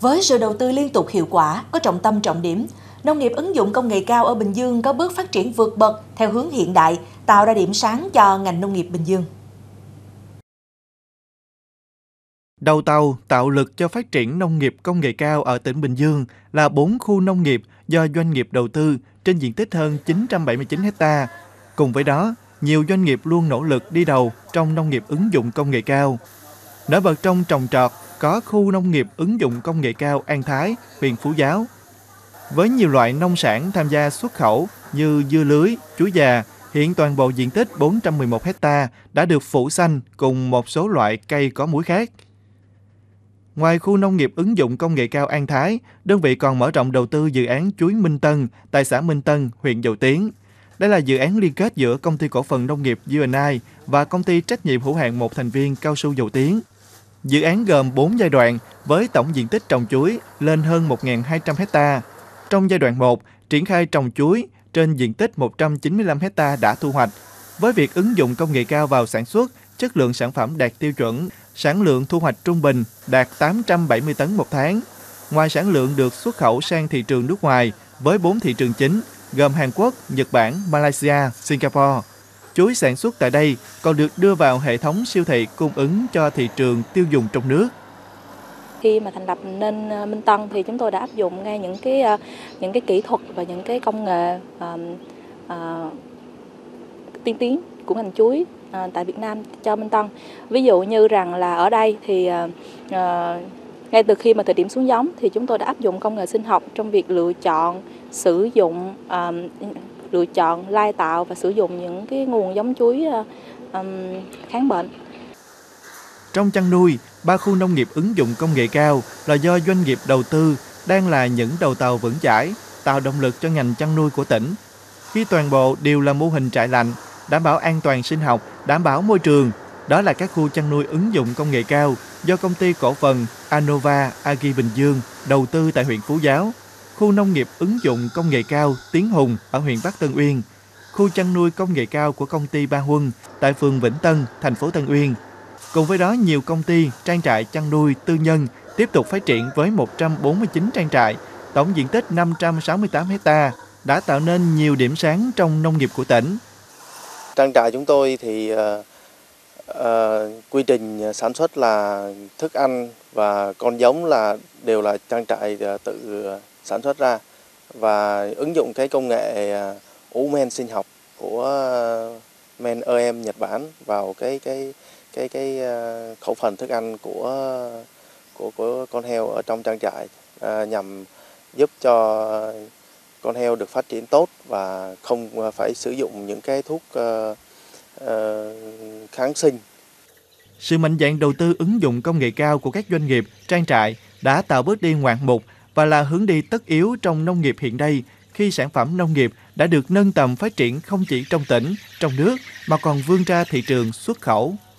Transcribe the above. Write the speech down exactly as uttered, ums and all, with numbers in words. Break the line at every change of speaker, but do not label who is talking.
Với sự đầu tư liên tục hiệu quả, có trọng tâm trọng điểm, nông nghiệp ứng dụng công nghệ cao ở Bình Dương có bước phát triển vượt bậc theo hướng hiện đại, tạo ra điểm sáng cho ngành nông nghiệp Bình Dương.
Đầu tàu tạo lực cho phát triển nông nghiệp công nghệ cao ở tỉnh Bình Dương là bốn khu nông nghiệp do doanh nghiệp đầu tư trên diện tích hơn chín trăm bảy mươi chín héc ta. Cùng với đó, nhiều doanh nghiệp luôn nỗ lực đi đầu trong nông nghiệp ứng dụng công nghệ cao. Nổi bật trong trồng trọt có khu nông nghiệp ứng dụng công nghệ cao An Thái, huyện Phú Giáo. Với nhiều loại nông sản tham gia xuất khẩu như dưa lưới, chuối già, hiện toàn bộ diện tích bốn trăm mười một héc ta đã được phủ xanh cùng một số loại cây có múi khác. Ngoài khu nông nghiệp ứng dụng công nghệ cao An Thái, đơn vị còn mở rộng đầu tư dự án chuối Minh Tân tại xã Minh Tân, huyện Dầu Tiếng. Đây là dự án liên kết giữa Công ty Cổ phần Nông nghiệp u en i và Công ty Trách nhiệm hữu hạn một thành viên Cao su Dầu Tiếng. Dự án gồm bốn giai đoạn với tổng diện tích trồng chuối lên hơn một nghìn hai trăm héc ta. Trong giai đoạn một, triển khai trồng chuối trên diện tích một trăm chín mươi lăm héc ta đã thu hoạch. Với việc ứng dụng công nghệ cao vào sản xuất, chất lượng sản phẩm đạt tiêu chuẩn, sản lượng thu hoạch trung bình đạt tám trăm bảy mươi tấn một tháng. Ngoài sản lượng được xuất khẩu sang thị trường nước ngoài với bốn thị trường chính gồm Hàn Quốc, Nhật Bản, Malaysia, Singapore. Chuối sản xuất tại đây còn được đưa vào hệ thống siêu thị cung ứng cho thị trường tiêu dùng trong nước.
Khi mà thành lập nên Minh Tân thì chúng tôi đã áp dụng ngay những cái những cái kỹ thuật và những cái công nghệ uh, uh, tiên tiến của ngành chuối uh, tại Việt Nam cho Minh Tân. Ví dụ như rằng là ở đây thì uh, uh, ngay từ khi mà thời điểm xuống giống thì chúng tôi đã áp dụng công nghệ sinh học trong việc lựa chọn, sử dụng, uh, lựa chọn, lai tạo và sử dụng những cái nguồn giống chuối uh, um, kháng bệnh.
Trong chăn nuôi, ba khu nông nghiệp ứng dụng công nghệ cao là do doanh nghiệp đầu tư đang là những đầu tàu vững chãi, tạo động lực cho ngành chăn nuôi của tỉnh. Khi toàn bộ đều là mô hình trại lạnh, đảm bảo an toàn sinh học, đảm bảo môi trường, đó là các khu chăn nuôi ứng dụng công nghệ cao do Công ty Cổ phần Anova Agri Bình Dương đầu tư tại huyện Phú Giáo, khu nông nghiệp ứng dụng công nghệ cao Tiến Hùng ở huyện Bắc Tân Uyên, khu chăn nuôi công nghệ cao của Công ty Ba Huân tại phường Vĩnh Tân, thành phố Tân Uyên. Cùng với đó, nhiều công ty, trang trại chăn nuôi tư nhân tiếp tục phát triển với một trăm bốn mươi chín trang trại, tổng diện tích năm trăm sáu mươi tám héc ta, đã tạo nên nhiều điểm sáng trong nông nghiệp của tỉnh.
Trang trại chúng tôi thì uh, uh, quy trình sản xuất là thức ăn và con giống là đều là trang trại uh, tự sản xuất ra và ứng dụng cái công nghệ uh, ủ men sinh học của uh, men e em Nhật Bản vào cái cái cái cái uh, khẩu phần thức ăn của của của con heo ở trong trang trại uh, nhằm giúp cho con heo được phát triển tốt và không phải sử dụng những cái thuốc uh, uh, kháng sinh.
Sự mạnh dạn đầu tư ứng dụng công nghệ cao của các doanh nghiệp, trang trại đã tạo bước đi ngoạn mục và là hướng đi tất yếu trong nông nghiệp hiện nay khi sản phẩm nông nghiệp đã được nâng tầm phát triển không chỉ trong tỉnh, trong nước mà còn vươn ra thị trường xuất khẩu.